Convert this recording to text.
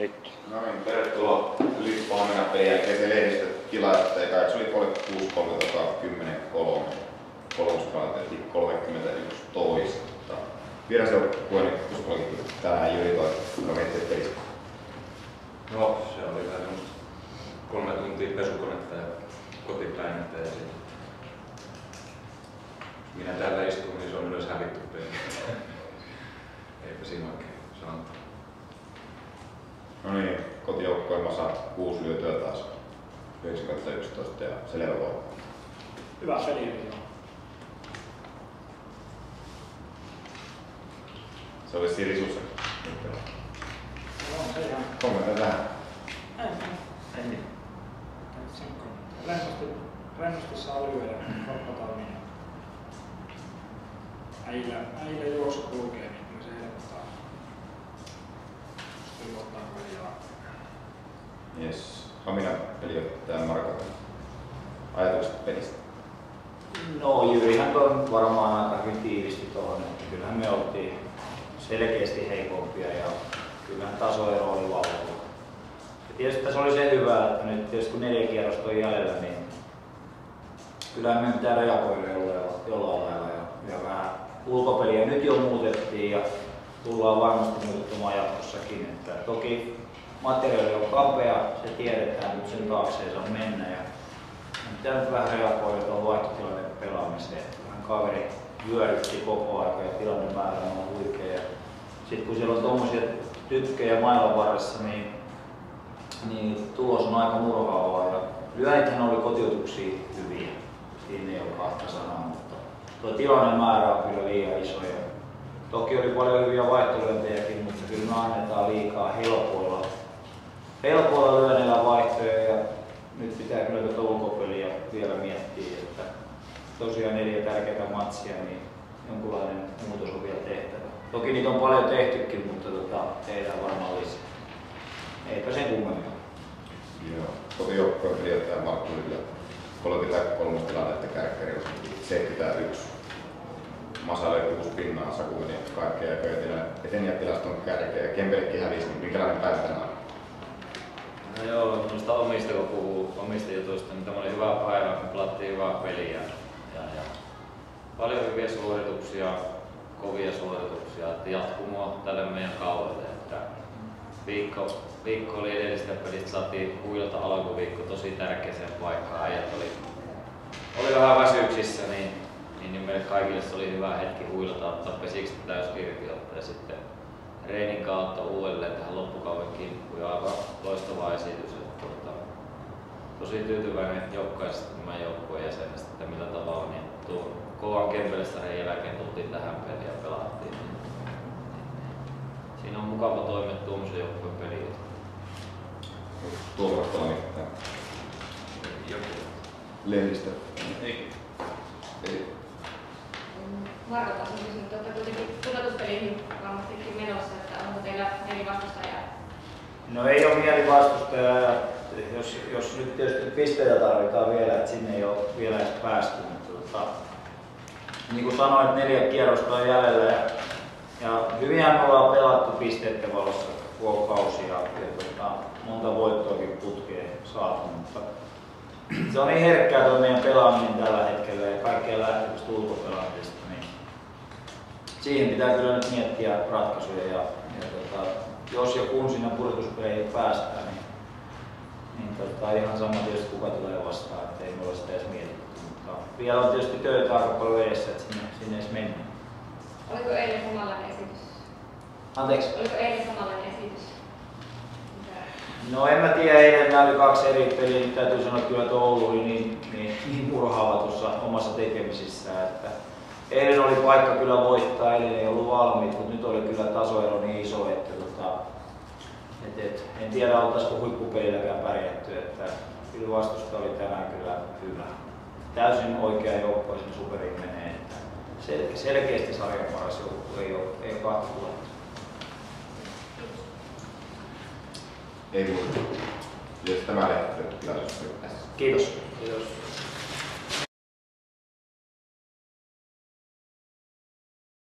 Rikki. No niin, tervetuloa Lippo Hamina pelin jälkeiseen lehdistötilaisuuteen. Se oli 36-10-3. Kolmoskaalat tehtiin 31 toista. Vierasjoukkueen uskollakin tänään Jyri toi miettii pelissä. No, se oli vähän 3 tuntia pesukonetta ja kotipäin ja sitten minä täällä istun, niin se on myös hävitty peli. Eipä siinä oikein sanottu. No niin, kotijoukkueen Masa 6 lyötyä taas 9-11 ja selvä voima. Hyvä peli joo. Se oli Siri Sussa. No, se ihan. Kommentoin tähän. Ei niin. Rennosti saa lyödä ja korppatalmiin. Äijillä juoksu kulkee, niin kyllä se helpottaa. Kyllä ottaa peliä. Jes. Haminan pelijohtaja Marko. Ajatukset pelistä? No Jyrihän on varmaan aika hyvin tiivisti tuohon, että kyllähän me oltiin selkeästi heikompia ja kyllähän tasoero oli valtava. Ja tietysti tässä oli se hyvä, että nyt tietysti kun 4 kierrosta on jäljellä, niin kyllähän me pitää reagoida jollain lailla ja vähän ulkopeliä nyt jo muutettiin ja tullaan varmasti muuttamaan jatkossakin. Että toki materiaali on kapea, se tiedetään, nyt sen taakse ei saa mennä. Ja pitää nyt vähän reagoida tuohon vaihtotilanteen pelaamiseen. Vähän kaveri vyörytti koko ajan ja tilanne määrä on huikea. Sitten kun siellä on tommosia tykkejä mailan varressa, niin tulos on aika murhaavaa. Ja lyönnithän oli kotiutuksia hyviä. Siinä ei ole kahta sanaa, mutta tuo tilanne määrä on kyllä liian iso. Ja toki oli paljon hyviä vaihtolyöntejäkin, mutta kyllä me annetaan liikaa helpoilla lyönneillä vaihtoja. Ja nyt pitää kyllä tätä ulkopeliä vielä miettiä, että tosiaan 4 tärkeää matsia, niin jonkunlainen muutos on vielä tehtävä. Toki niitä on paljon tehtykin, mutta tehdään varmaan lisää. Eipä sen kummemmin. Joo. Kotijoukkueen pelijohtaja Markku Lylä. 33 tilannetta kärkkäri 71. Masa löi 6 pinnaa, Saku meni kaikkea ja etenijätilaston kärkeä. Kempelekin hävisi, niin minkälainen päivä tänään? No joo, noista omista kun puhuu omista jutuista, niin tämä oli hyvä päivä, me pelattiin hyvää peliä ja paljon hyviä suorituksia, kovia suorituksia, että jatkumoa tälle meidän kaudelle. Että viikko oli edellistä pelistä, saatiin huilta alkuviikko tosi tärkeäseen paikkaan. Äijät oli vähän väsyksissä, niin meille kaikille se oli hyvä hetki huilata, ottaa pesiksi täys irti ja sitten Reinin kautta uudelleen tähän loppukauden kimppuun ja aivan loistava esitys. Tosi tyytyväinen joukkueesta tämän joukkueen jäsenestä, että millä tavalla niin tuon kovan Kempelestarien jälkeen tultiin tähän peliin ja pelattiin. Siinä on mukava toimia tuommoisen joukkueen peliin. Tuolla mitään. Lehdistä? Ei. Marko taas on kysynyt, että kuitenkin pudotuspeleihin varmastikin menossa, että onko teillä mieli vastustajaa? No ei ole mieli vastustajaa ja jos nyt tietysti pisteitä tarvitaan vielä, että sinne ei ole vielä edes päästy. Mutta niin kuin sanoin, 4 kierrosta on jäljellä ja hyvinhän me ollaan pelattu pisteiden valossa koko kausi ja monta voittoakin putkeen saatu, mutta se on niin herkkää tuo meidän pelaaminen tällä hetkellä ja kaikkea lähtevistä ulkopelaamisesta, niin siihen pitää kyllä nyt miettiä ratkaisuja ja jos ja kun sinne pudotuspeleihin päästään, niin ihan sama tietysti kuka tulee vastaan, ettei me ole sitä edes mietitty, mutta vielä on tietysti töitä aika paljon edessä, että sinne edes mennään. Oliko eilen samanlainen esitys? Anteeksi? Oliko eilen samanlainen esitys? No en mä tiedä, eilen nämä oli 2 eri peliä, nyt täytyy sanoa kyllä, että Oulu oli niin murhaava tuossa omassa tekemisissään, että eilen oli paikka kyllä voittaa, eilen ei ollut valmiit, mutta nyt oli kyllä tasoero niin iso, että en tiedä oltaisiko huippupelilläkään pärjätty, että kyllä vastusta oli tänään kyllä hyvä. Täysin oikea joukkue sinne superiin menee, että selkeästi sarjan paras joukkue ei ole kahta vuotta. Ei muuta. Jos tämä lähtee tilaisuus. Kiitos. Kiitos.